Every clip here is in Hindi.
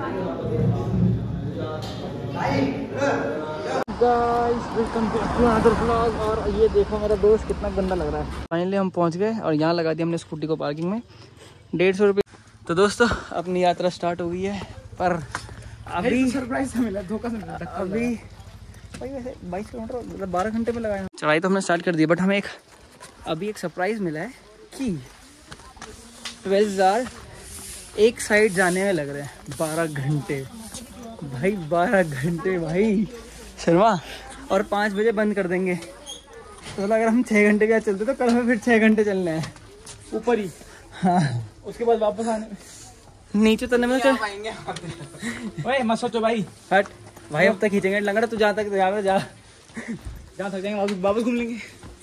Guys welcome to another vlog. और ये देखो मेरा दोस्त कितना गंदा लग रहा है। फाइनली हम पहुंच गए और यहाँ लगा दिया हमने स्कूटी को पार्किंग में, 150 रुपये। तो दोस्तों अपनी यात्रा स्टार्ट हो गई है, पर अभी सरप्राइज से मिला, धोखा से मिला। अभी भाई वैसे 22 किलोमीटर मतलब 12 घंटे में लगाए। चढ़ाई तो हमने स्टार्ट कर दी, बट हमें अभी एक सरप्राइज मिला है कि 12,000 एक साइड जाने में लग रहे हैं 12 घंटे भाई, 12 घंटे भाई शर्मा। और 5 बजे बंद कर देंगे, तो अगर हम 6 घंटे के चलते तो कल हमें फिर 6 घंटे चलने हैं ऊपर ही। हाँ उसके बाद वापस आने नीचे उतरने में चल पाएंगे। ओए मत सोचो भाई, हट भाई, अब तक खींचेंगे लंगड़ा। तू जहाँ तक जा थक जाएंगे, वापस घूम लेंगे।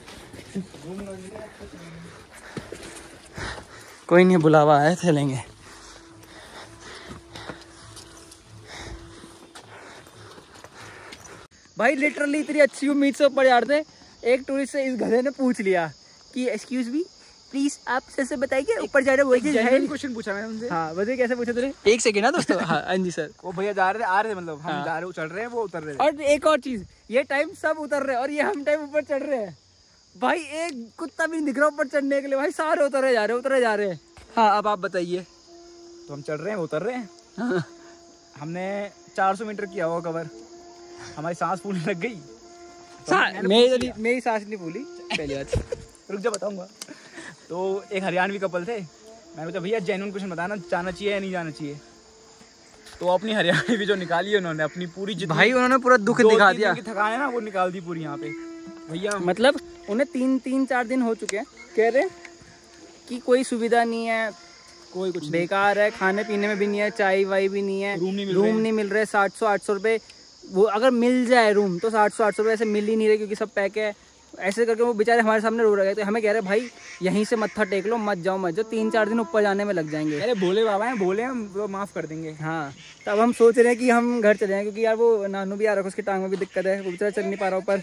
कोई नहीं, बुलावा आया, चलेंगे। भाई लिटरली इतनी अच्छी उम्मीद से ऊपर जा रहे थे, एक टूरिस्ट से इस गधे ने पूछ लिया कि एक्सक्यूज मी प्लीज आप से बताइए ऊपर जा रहे वही चीज है। क्वेश्चन पूछा मैंने उनसे। हाँ बताइए कैसे पूछे तूने? एक सेकेंड ना दोस्तों। हाँ जी सर। वो भैया जा रहे आ रहे मतलब हम जा रहे चढ़ रहे हैं, वो उतर रहे हैं। और एक और चीज, ये टाइम सब उतर रहे हैं और ये हम टाइम ऊपर चढ़ रहे हैं। भाई एक कुत्ता भी नहीं दिख रहा ऊपर चढ़ने के लिए, भाई सारे उतरे जा रहे हैं। हाँ अब आप बताइए। तो हम चढ़ रहे हैं, उतर रहे हैं। हाँ। हमने 400 मीटर किया हुआ कवर, हमारी सांस फूलने लग गई। मेरी सांस नहीं फूली पहली बात। रुक जा बताऊंगा। तो एक हरियाणवी कपल थे, मैंने पूछा भैया जेन्युइन क्वेश्चन बताना, जाना चाहिए या नहीं जाना चाहिए। तो अपनी हरियाणवी भी जो निकाली है उन्होंने, अपनी पूरी भाई उन्होंने पूरा दुख दिखा दिया। थकान है ना वो निकाल दी पूरी यहाँ पे भैया। मतलब उन्हें 3-4 दिन हो चुके हैं, कह रहे कि कोई सुविधा नहीं है, कोई कुछ बेकार है, खाने पीने में भी नहीं है, चाय वाई भी नहीं है, रूम नहीं मिल रहे। 700-800 रुपये, वो अगर मिल जाए रूम तो 700-800 रुपये ऐसे मिल ही नहीं रहे क्योंकि सब पैक है। ऐसे करके वो बेचारे हमारे सामने रो रहे थे। हमें कह रहे भाई यहीं से मत्था टेक लो, मत जाओ 3-4 दिन ऊपर जाने में लग जाएंगे। अरे भोले बाबा हैं, भोले हम वो माफ़ कर देंगे। हाँ तब हम सोच रहे हैं कि हम घर चले जाएँ, क्योंकि यार वो नानू भी आ रहा है, उसकी टांग में भी दिक्कत है, वो बेचारा चल नहीं पा रहा ऊपर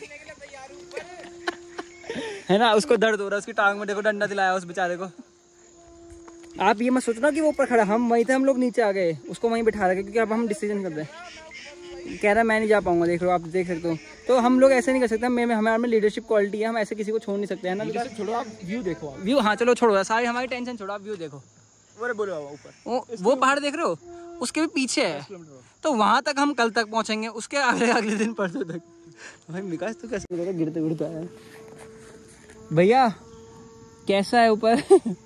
है ना, उसको दर्द हो रहा है उसकी टांग में। देखो डंडा दिलाया उस बेचारे को। आप ये मत सोचना कि वो ऊपर खड़ा, हम वहीं थे, हम लोग नीचे आ गए, उसको वहीं बिठा रखे क्योंकि अब हम डिसीजन कर रहे हैं। कह रहा है मैं नहीं जा पाऊंगा, देख लो आप देख सकते हो। तो हम लोग ऐसे नहीं कर सकते, हमारे में लीडरशिप क्वालिटी है, हम ऐसे किसी को छोड़ नहीं सकते है ना। छोड़ो आप व्यू देखो, व्यू हाँ चलो छोड़ो, सारी हमारी टेंशन छोड़ो, आप व्यू देखो। बोले बाबा ऊपर वो पहाड़ देख रहे हो, उसके भी पीछे है, तो वहां तक हम कल तक पहुंचेंगे, उसके अगले दिन परसों तक। भाई विकास तू कैसे गिरते गिरते आया भैया, कैसा है ऊपर?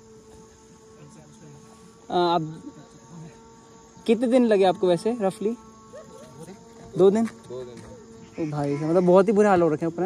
अब कितने दिन लगे आपको वैसे रफली? 2 दिन। ओ भाई मतलब बहुत ही बुरे हाल हो रखे हैं ऊपर।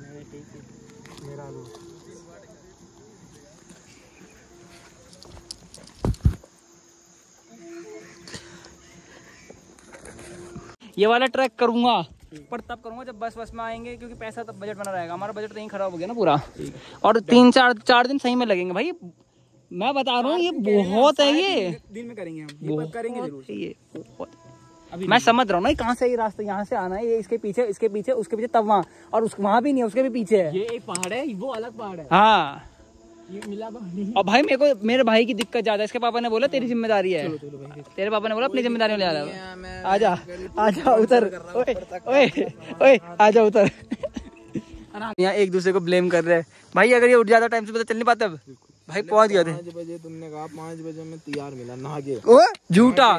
ये वाला ट्रैक करूंगा, पर तब करूंगा जब बस में आएंगे, क्योंकि पैसा तब बजट बना रहेगा। हमारा बजट तो यहीं खराब हो गया ना पूरा। और 3-4 दिन सही में लगेंगे भाई, मैं बता रहा हूँ। ये बहुत है, ये दिन में करेंगे हम, ये करेंगे जरूर। ये बहुत, मैं समझ रहा हूँ ना कहाँ से ये रास्ता, यहाँ से आना है, ये इसके पीछे उसके पीछे तब वहाँ, और वहाँ भी नहीं है, उसके भी पीछे है। ये एक पहाड़ है, वो अलग पहाड़ है। हाँ ये मिला। और भाई मेरे भाई की दिक्कत ज्यादा है। इसके पापा ने बोला तेरी जिम्मेदारी है। तेरे पापा ने बोला अपनी जिम्मेदारी में ले आ रहा। आजा उतर, ओए आजा उतर। यहाँ एक दूसरे को ब्लेम कर रहे हैं भाई। अगर ये उठ जाता टाइम से पता चल नहीं पाता। अब भाई पहुंच गए थे 5 बजे, तुमने कहा 5 बजे में तैयार मिला नहा के। झूठा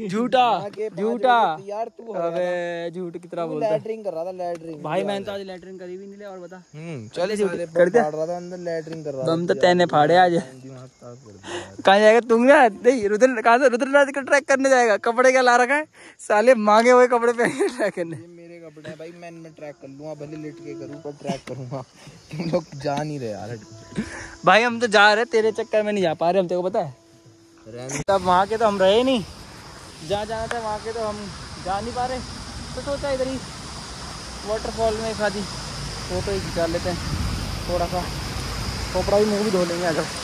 यार तू अबे झूठ की तरह बोलता है। लैटरिंग कर रहा था, लैटरिंग। भाई मैंने तो आज लैटरिंग करी भी नहीं ले। और बता चले करते रहा था अंदर, लैटरिंग कर रहा था। हम तो तैने फाड़े आज। कहाँ जाएगा तुम? नहीं रुद्र, कहाँ से रुद्रनाथ का ट्रैक करने जाएगा? कपड़े क्या ला रखा है साले, मांगे हुए कपड़े पहन के ट्रैक करने। मेरे कपड़े हैं भाई, मैं इनमें ट्रैक कर लूंगा, भले लेट के करूँ पर ट्रैक करूंगा। तुम लोग जा नहीं रहे यार भाई। हम तो जा रहे, तेरे चक्कर में नहीं जा पा रहे हम, तेरे को पता है। तब वहाँ के तो हम रहे नहीं, जहाँ जाना था वहाँ के तो हम जा नहीं पा रहे। तो सोचा इधर ही वाटरफॉल में खादी फोटो ही खिंचा लेते हैं, थोड़ा सा कपड़ा भी मुँह भी धो लेंगे। अगर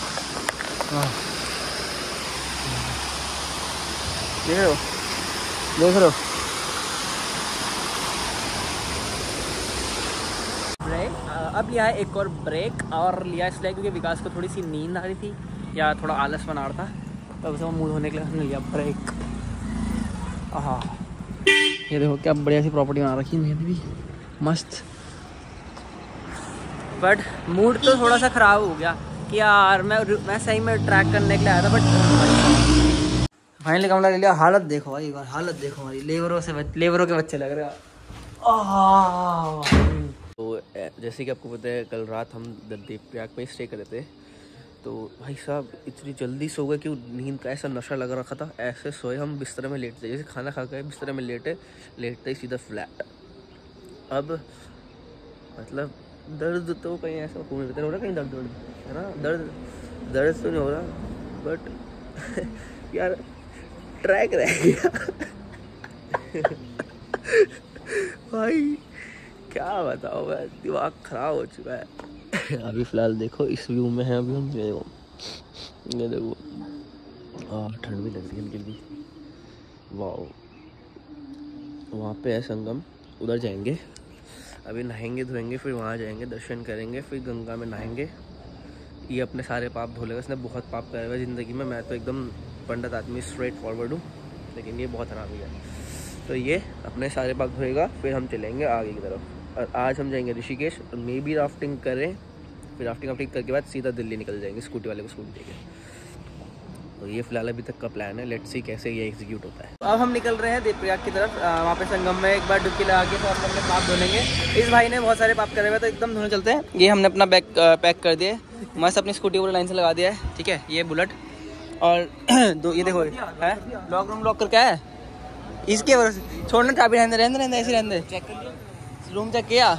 देख रहे हो ब्रेक। अब लिया है एक और ब्रेक, और लिया इसलिए क्योंकि विकास को थोड़ी सी नींद आ रही थी या थोड़ा आलस बना रहा था, तब से वो मुँह धोने के लिए हमने लिया ब्रेक। हाँ, ये देखो क्या बढ़िया सी प्रॉपर्टी बना रखी है मैंने भी, मस्त। बट मूड तो थोड़ा सा ख़राब हो गया कि यार मैं सही में ट्रैक करने के लिए आया था, बट फाइनली कमरा ले लिया। हालत देखो भाई, एक बार हालत देखो हमारी, लेबरों के बच्चे लग रहे हैं। तो जैसे कि आपको पता है, कल रात हम देवप्रयाग में स्टे कर रहे थे। तो भाई साहब इतनी जल्दी सो गए कि नींद का ऐसा नशा लग रखा था। ऐसे सोए हम बिस्तर में लेटते, जैसे खाना खा गए बिस्तर में लेटते ही सीधा फ्लैट। अब मतलब दर्द तो कहीं ऐसा हो नहीं रहा, कहीं दर्द है ना, दर्द तो नहीं हो रहा, बट यार ट्रैक रह गया। भाई क्या बताओ, मैं दिमाग खराब हो चुका है। अभी फिलहाल देखो इस व्यू में है अभी हम, ये देखो ठंड भी लग रही है जल्दी। वाह, वहाँ पे है संगम, उधर जाएंगे अभी, नहाएंगे धोएंगे, फिर वहाँ जाएंगे दर्शन करेंगे, फिर गंगा में नहाएंगे। ये अपने सारे पाप धो लेगा, इसने बहुत पाप करे हुए ज़िंदगी में। मैं तो एकदम पंडित आदमी, स्ट्रेट फॉरवर्ड हूँ, लेकिन ये बहुत हरामी है। तो ये अपने सारे पाप धोएगा, फिर हम चलेंगे आगे की तरफ। और आज हम जाएंगे ऋषिकेश, और मे भी राफ्टिंग करें, फिर राफ्टिंग करने के बाद सीधा दिल्ली निकल जाएंगे, स्कूटी वाले को स्कूटी देके। तो ये फिलहाल अभी तक का प्लान है, लेट्स सी कैसे ये एग्जीक्यूट होता है। अब हम निकल रहे हैं देवप्रयाग की तरफ। वहाँ पे संगम में एक बार डुबकी लगा के तो हम अपने पाप धोलेंगे। इस भाई ने बहुत सारे पाप करे हुए, तो एकदम धोने चलते हैं। ये हमने अपना बैग पैक कर दिया है, मस्त अपनी स्कूटी को लाइन से लगा दिया है, ठीक है। ये बुलेट और दो ये देखो है लॉक कर क्या है इसके भरोसे, छोड़ना चाबी रहने ऐसे रहने। रूम चेक किया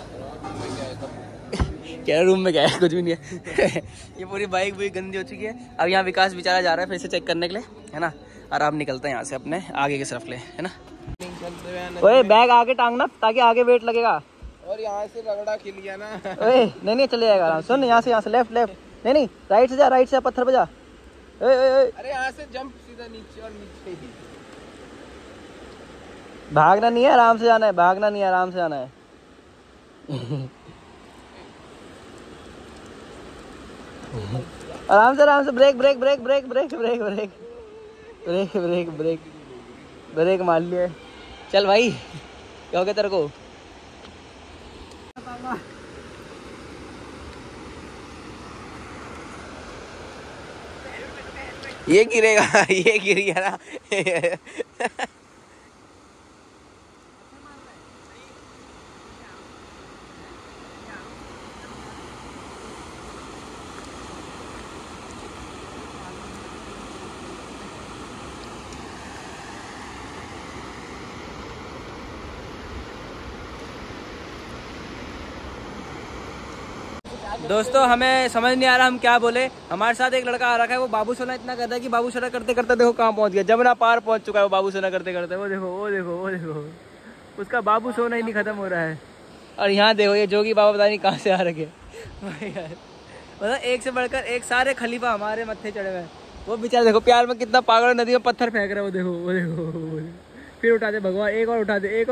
क्या रूम में क्या है, कुछ भी नहीं है। ये पूरी बाइक भी गंदी हो चुकी है। अब यहाँ विकास बेचारा जा रहा है फिर से चेक करने के लिए, है ना। और आप निकलते हैं यहाँ से अपने आगे की तरफ ले, है ना। ओए बैग आगे टांगना ताकि आगे वेट लगेगा। और यहाँ से रगड़ा खिल गया ना। ओए नहीं चले जाएगा आराम। सुन यहाँ से लेफ्ट नहीं राइट से जा पत्थर पे जा। अरे यहाँ से जंप सीधा नीचे और नीचे ही। भागना नहीं है, आराम से जाना है, भागना नहीं है, आराम से जाना है। आराम से ब्रेक मार लिया। चल भाई क्या हो गया तेरे को। ये गिरेगा, ये गिर गया ना। दोस्तों हमें समझ नहीं आ रहा हम क्या बोले। हमारे साथ एक लड़का आ रखा है, वो बाबू सोना इतना कर रहा है कि बाबू सोना करते करते देखो कहाँ पहुंच गया, जमुना पार पहुंच चुका है वो बाबू सोना करते करते। वो देखो उसका बाबू सोना ही नहीं खत्म हो रहा है। और यहाँ देखो ये जोगी बाबा पता नहीं कहाँ से आ रखे। मतलब एक से बढ़कर एक सारे खलीफा हमारे मत्थे चढ़े हुए हैं। वो बेचारा देखो प्यार में कितना पागल, नदी में पत्थर फेंक रहा है। वो देखो फिर उठा दे भगवान, एक और उठा दे।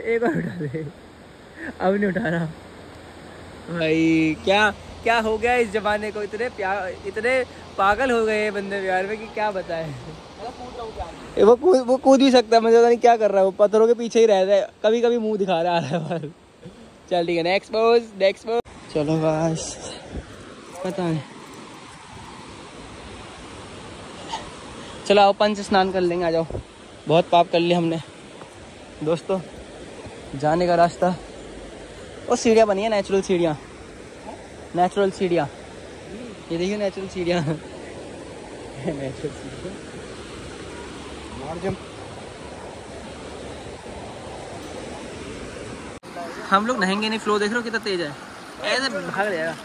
अब नहीं उठा रहा भाई। क्या हो गया इस जमाने को, इतने पागल हो गए बंदे प्यार में कि क्या बताएं। वो कूद भी सकता है, मुझे पता नहीं क्या कर रहा है। वो पत्थरों के पीछे ही रहता है, कभी कभी मुंह दिखा रहा है। चल ठीक है, नेक्स्ट पोज। चलो बस पता है, चलो आओ पंच स्नान कर लेंगे, आ जाओ। बहुत पाप कर लिया हमने दोस्तों। जाने का रास्ता, वो सीढ़ियाँ बनी है, नेचुरल सीढ़ियाँ। ये देखिए नेचुरल सीढ़ियाँ। हम लोग नहाएंगे नहीं, फ्लो देख रहे हो कितना तेज है, ऐसे भाग जाएगा।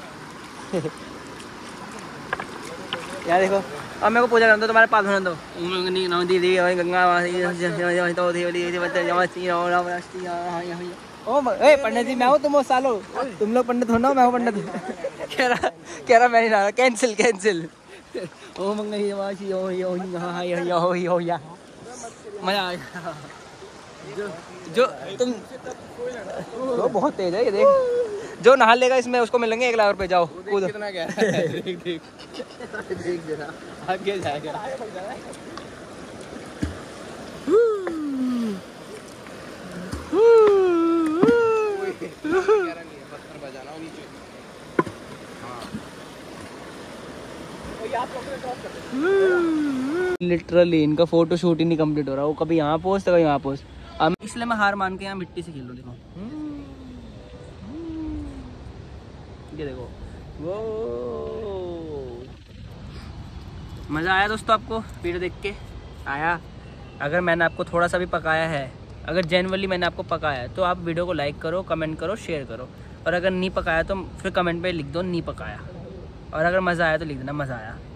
यार देखो अब मेरे को पूजा करना दो, तुम्हारे पास होने दो। गंगा पंडित जी मैं हूँ, तुम सालो, तुम लोग पंडित हो ना, मैं हूँ पंडित। कह रहा मैं नहीं रहा, कैंसिल। ओ मंगल मजा आ गया। जो तुम वो बहुत तेज है, ये देख। जो नहा लेगा इसमें उसको मिलेंगे 1 लाख रुपए। जाओ कूदो। कितना क्या है, देख जरा आगे जाएगा। लिटरली इनका फोटो शूट ही नहीं कंप्लीट हो रहा, वो कभी यहाँ पोस्ट कभी यहाँ पोस्ट। अब इसलिए मैं हार मान के यहाँ मिट्टी से खेल रहा हूँ। देखो ये देखो, वो मज़ा आया दोस्तों आपको वीडियो देख के? आया? अगर मैंने आपको थोड़ा सा भी पकाया है, अगर जेन्युइनली मैंने आपको पकाया है, तो आप वीडियो को लाइक करो, कमेंट करो, शेयर करो। और अगर नहीं पकाया तो फिर कमेंट पे लिख दो नहीं पकाया। और अगर मज़ा आया तो लिख देना मज़ा आया।